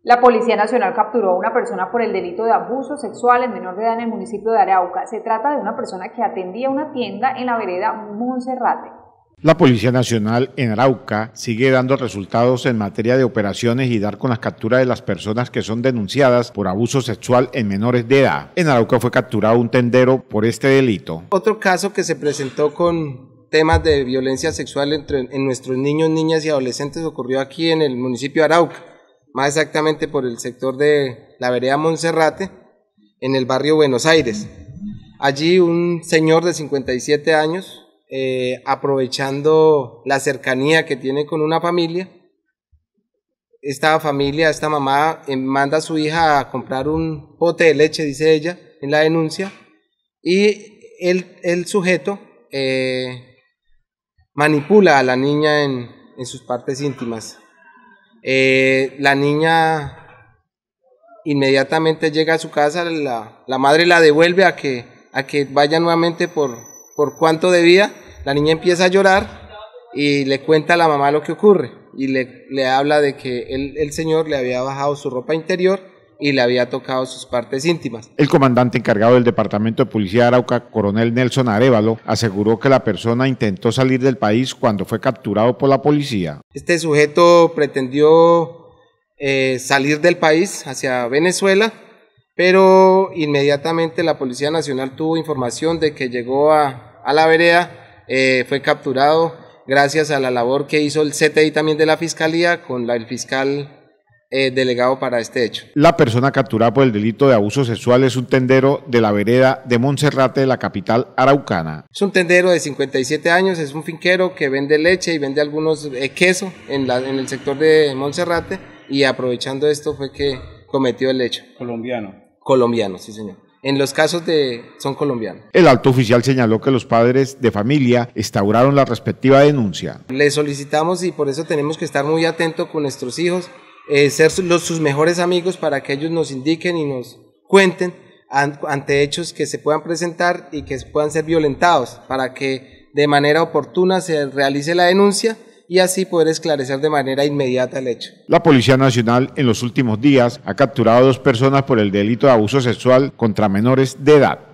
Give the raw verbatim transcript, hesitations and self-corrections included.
La Policía Nacional capturó a una persona por el delito de abuso sexual en menor de edad en el municipio de Arauca. Se trata de una persona que atendía una tienda en la vereda Monserrate. La Policía Nacional en Arauca sigue dando resultados en materia de operaciones y dar con las capturas de las personas que son denunciadas por abuso sexual en menores de edad. En Arauca fue capturado un tendero por este delito. Otro caso que se presentó con temas de violencia sexual entre, en nuestros niños, niñas y adolescentes ocurrió aquí en el municipio de Arauca, más exactamente por el sector de la vereda Monserrate, en el barrio Buenos Aires. Allí un señor de cincuenta y siete años, eh, aprovechando la cercanía que tiene con una familia, esta familia, esta mamá eh, manda a su hija a comprar un pote de leche, dice ella en la denuncia, y el, el sujeto eh, manipula a la niña en, en sus partes íntimas. Eh, la niña inmediatamente llega a su casa, la, la madre la devuelve a que, a que vaya nuevamente por, por cuánto debía. La niña empieza a llorar y le cuenta a la mamá lo que ocurre y le, le habla de que el, el señor le había bajado su ropa interior y le había tocado sus partes íntimas. El comandante encargado del Departamento de Policía de Arauca, coronel Nelson Arévalo, aseguró que la persona intentó salir del país cuando fue capturado por la policía. Este sujeto pretendió eh, salir del país hacia Venezuela, pero inmediatamente la Policía Nacional tuvo información de que llegó a, a la vereda, eh, fue capturado gracias a la labor que hizo el C T I también de la Fiscalía con la, el fiscal Eh, delegado para este hecho. La persona capturada por el delito de abuso sexual es un tendero de la vereda de Monserrate de la capital araucana. Es un tendero de cincuenta y siete años, es un finquero que vende leche y vende algunos eh, queso en, la, en el sector de Monserrate, y aprovechando esto fue que cometió el hecho. Colombiano. Colombiano, sí señor. En los casos de son colombianos. El alto oficial señaló que los padres de familia instauraron la respectiva denuncia. Le solicitamos, y por eso tenemos que estar muy atentos con nuestros hijos, Eh, ser los, sus mejores amigos para que ellos nos indiquen y nos cuenten an, ante hechos que se puedan presentar y que puedan ser violentados, para que de manera oportuna se realice la denuncia y así poder esclarecer de manera inmediata el hecho. La Policía Nacional en los últimos días ha capturado a dos personas por el delito de abuso sexual contra menores de edad.